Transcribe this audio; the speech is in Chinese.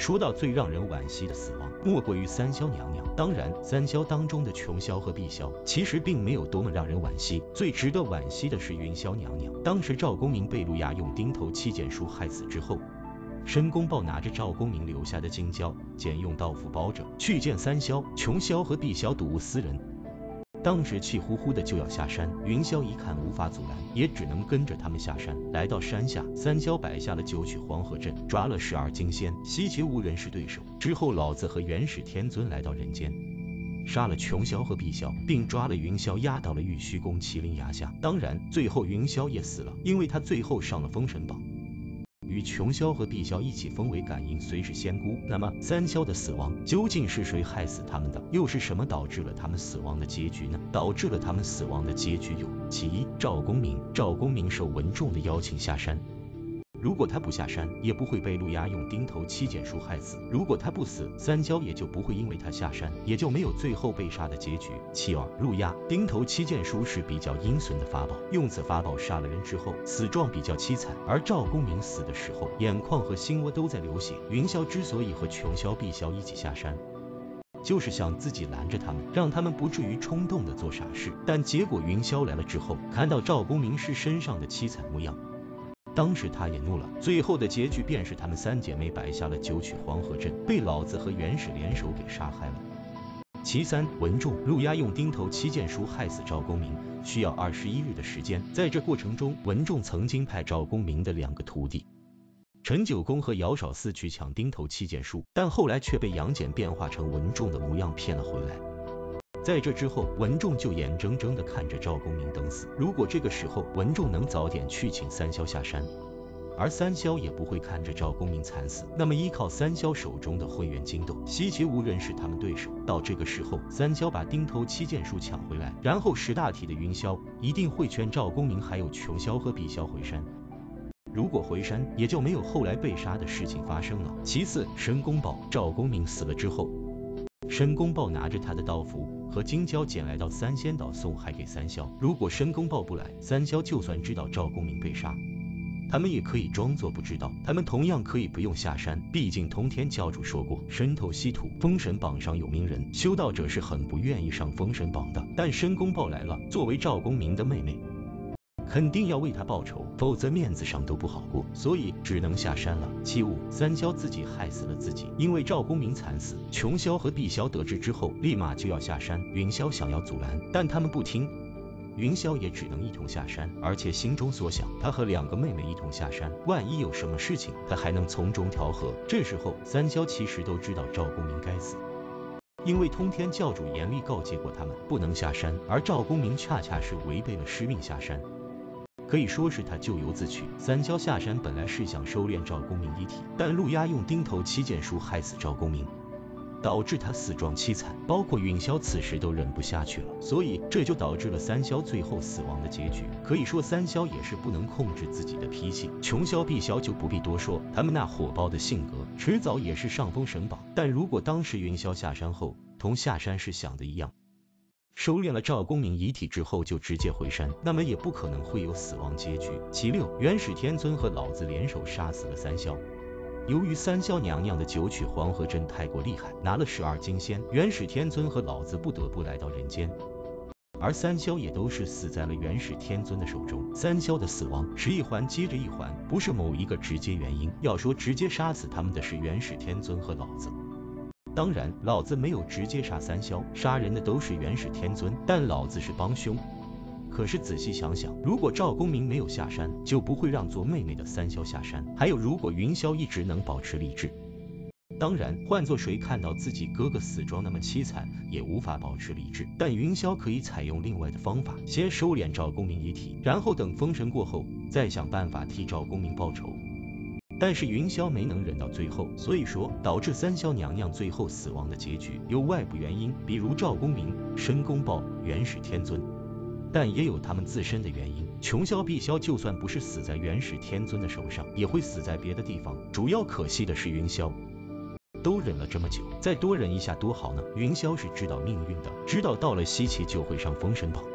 说到最让人惋惜的死亡，莫过于三萧娘娘。当然，三萧当中的琼萧和碧萧其实并没有多么让人惋惜，最值得惋惜的是云萧娘娘。当时赵公明被陆压用钉头七剑书害死之后，申公豹拿着赵公明留下的金胶剪用刀斧包着，去见三萧、琼萧和碧萧睹物思人。当时气呼呼的就要下山，云霄一看无法阻拦，也只能跟着他们下山。来到山下，三萧摆下了九曲黄河阵，抓了12金仙，西岐无人是对手。之后老子和元始天尊来到人间，杀了琼萧和碧萧，并抓了云霄押到了玉虚宫麒麟崖下。当然，最后云霄也死了，因为他最后上了封神榜，与琼萧和碧萧一起封为感应随侍仙姑。那么三萧的死亡究竟是谁害死他们的？又是什么导致了他们死亡的结局呢？导致了他们死亡的结局有：其一，赵公明。赵公明受文仲的邀请下山，如果他不下山，也不会被陆压用钉头七剑书害死。如果他不死，三萧也就不会因为他下山，也就没有最后被杀的结局。其二，陆压钉头七剑书是比较阴损的法宝，用此法宝杀了人之后，死状比较凄惨。而赵公明死的时候，眼眶和心窝都在流血。云霄之所以和琼萧、碧萧一起下山，就是想自己拦着他们，让他们不至于冲动的做傻事。但结果云霄来了之后，看到赵公明尸身上的凄惨模样，当时他也怒了，最后的结局便是他们三姐妹摆下了九曲黄河阵，被老子和元始联手给杀害了。其三，文仲。陆压用钉头七剑书害死赵公明，需要21日的时间。在这过程中，文仲曾经派赵公明的2个徒弟陈九公和姚少四去抢钉头七剑书，但后来却被杨戬变化成文仲的模样骗了回来。在这之后，文仲就眼睁睁地看着赵公明等死。如果这个时候文仲能早点去请三萧下山，而三萧也不会看着赵公明惨死，那么依靠三萧手中的混元金豆，西岐无人是他们对手。到这个时候，三萧把钉头七剑书抢回来，然后识大体的云霄一定会劝赵公明还有琼萧和碧萧回山。如果回山，也就没有后来被杀的事情发生了。其次，申公豹。赵公明死了之后，申公豹拿着他的道符和金胶捡来到三仙岛送还给三萧。如果申公豹不来，三萧就算知道赵公明被杀，他们也可以装作不知道，他们同样可以不用下山。毕竟通天教主说过，神头稀土，封神榜上有名人，修道者是很不愿意上封神榜的。但申公豹来了，作为赵公明的妹妹，肯定要为他报仇，否则面子上都不好过，所以只能下山了。其五，三萧自己害死了自己，因为赵公明惨死，琼萧和碧萧得知之后，立马就要下山。云霄想要阻拦，但他们不听，云霄也只能一同下山，而且心中所想，他和2个妹妹一同下山，万一有什么事情，他还能从中调和。这时候，三萧其实都知道赵公明该死，因为通天教主严厉告诫过他们不能下山，而赵公明恰恰是违背了师命下山，可以说是他咎由自取。三萧下山本来是想收敛赵公明遗体，但陆压用钉头七剑书害死赵公明，导致他死状凄惨，包括云霄此时都忍不下去了，所以这就导致了三萧最后死亡的结局。可以说三萧也是不能控制自己的脾气，琼萧碧萧就不必多说，他们那火爆的性格迟早也是上封神榜。但如果当时云霄下山后同下山时想的一样，收敛了赵公明遗体之后就直接回山，那么也不可能会有死亡结局。其六，元始天尊和老子联手杀死了三萧。由于三萧娘娘的九曲黄河阵太过厉害，拿了12金仙，元始天尊和老子不得不来到人间，而三萧也都是死在了元始天尊的手中。三萧的死亡是一环接着一环，不是某一个直接原因。要说直接杀死他们的是元始天尊和老子，当然老子没有直接杀三萧，杀人的都是元始天尊，但老子是帮凶。可是仔细想想，如果赵公明没有下山，就不会让做妹妹的三萧下山。还有，如果云霄一直能保持理智，当然换做谁看到自己哥哥死状那么凄惨，也无法保持理智。但云霄可以采用另外的方法，先收敛赵公明遗体，然后等封神过后，再想办法替赵公明报仇。但是云霄没能忍到最后，所以说导致三萧娘娘最后死亡的结局有外部原因，比如赵公明、申公豹、元始天尊，但也有他们自身的原因。琼萧碧萧就算不是死在元始天尊的手上，也会死在别的地方。主要可惜的是云霄都忍了这么久，再多忍一下多好呢。云霄是知道命运的，知道到了西岐就会上封神榜，